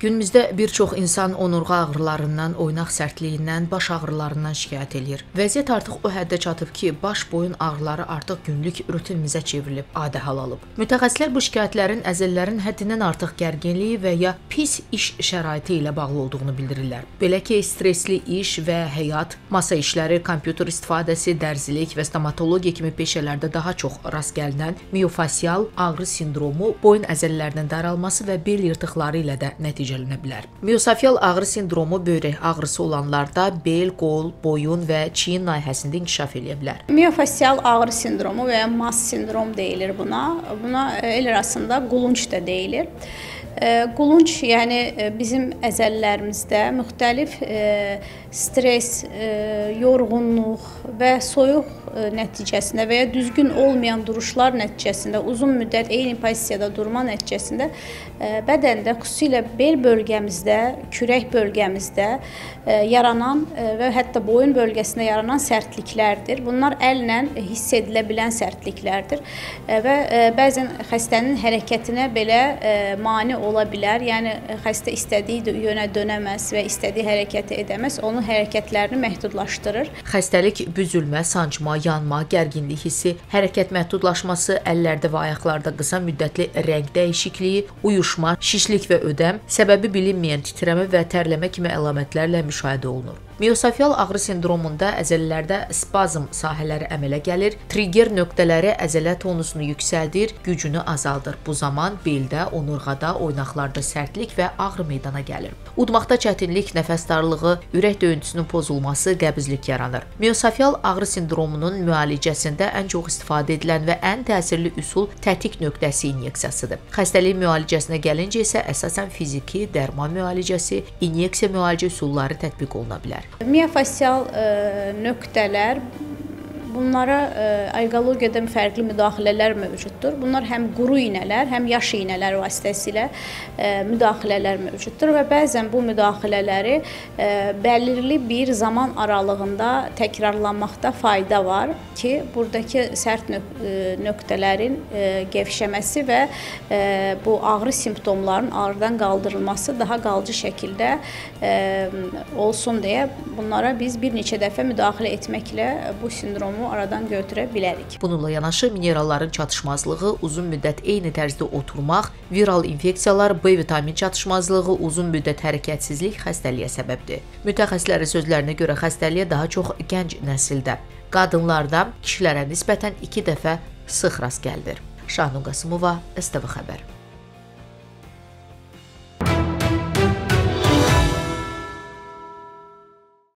Günümüzdə bir çox insan onurğa ağrılarından, oynaq sərtliyindən, baş ağrılarından şikayət edir. Vəziyyət artıq o həddə çatıb ki, baş-boyun ağrıları artıq günlük rutinimizə çevrilib, adə hal alıb. Mütəxəssislər bu şikayətlərin əzələlərin həddindən artıq gərginliyi və ya pis iş şəraiti ilə bağlı olduğunu bildirirlər. Belə ki, stresli iş və həyat, masa işləri, kompüter istifadəsi, dərzilik və stomatologiya kimi peşələrdə daha çox rast gəlinən miofasial ağrı sindromu, boyun əzələlərinin daralması və bel yırtıqları ilə də nəticələnə bilər. Miofasial ağrı sindromu böyrək ağrısı olanlarda bel, qol, boyun və çiyin nahiyəsində inkişaf edə bilər. Miofasial ağrı sindromu və ya MAS sindrom deyilir buna. Buna el arasında qulunc da deyilir. Qulunc, yəni bizim əzələlərimizdə müxtəlif stres, yorğunluq və soyuq nəticəsində və ya düzgün olmayan duruşlar nəticəsində, uzun müddət eyni pozisiyada durma nəticəsində bədəndə, xüsusilə bel bölgəmizdə, kürək bölgəmizdə yaranan və hətta boyun bölgəsində yaranan sərtliklərdir. Bunlar əllə hiss edilə bilən sərtliklərdir və bəzən xəstənin hərəkətinə belə mane ola bilər. Yəni xəstə istədiyi yönə dönəməz və istədiyi hərəkəti edəməz, onun hərəkətlərini məhdudlaşdırır. Xəstəlik büzülmə, sancma, yanma, gərginlik hissi, hərəkət məhdudlaşması, əllərdə və ayaqlarda qısa müddətli rəng dəyişikliyi, uyuşma, şişlik və ödəm, səbəbi bilinməyən titrəmə və tərləmə kimi əlamətlərlə müşahidə olunur. Miofasial ağrı sindromunda əzələlərdə spazm sahələri əmələ gəlir, trigger nöqtələri əzələ tonusunu yüksəldir, gücünü azaldır. Bu zaman beldə, onurğada, oynaqlarda sərtlik və ağrı meydana gəlir. Udmaqda çətinlik, nəfəs darlığı, ürək döyüntüsünün pozulması, qəbizlik yaranır. Miofasial ağrı sindromunun müalicəsində ən çox istifadə edilən və ən təsirli üsul tətik nöqtəsi inyeksiyasıdır. Xəstəlik müalicəsinə gəlincə isə əsasən fiziki, dərman müalicəsi, inyeksiya müalicə üsulları tətbiq oluna bilər. Miofasial nöqtələr, bunlara alqologiyada fərqli müdaxilələr mövcuddur. Bunlar həm quru iynələr, həm yaş iynələr vasitəsilə müdaxilələr mövcuddur və bəzən bu müdaxilələri bəlirli bir zaman aralığında təkrarlanmaqda fayda var ki, buradakı sərt nöqtələrin gevşəməsi və bu ağrı simptomlarının ağrıdan qaldırılması daha qalıcı şəkildə olsun deyə bunlara biz bir neçə dəfə müdaxilə etməklə bu sindromu aradan götürə bilərik. Bununla yanaşı mineralların çatışmazlığı, uzun müddət eyni tərzdə oturmaq, viral infeksiyalar, B vitamin çatışmazlığı, uzun müddət hərəkətsizlik xəstəliyə səbəbdir. Mütəxəssislərin sözlərinə görə xəstəliyə daha çox gənc nəsildə, qadınlarda kişilərə nisbətən 2 dəfə sıx rast gəlinir. Şahnun Qasımova, STV Xəbər.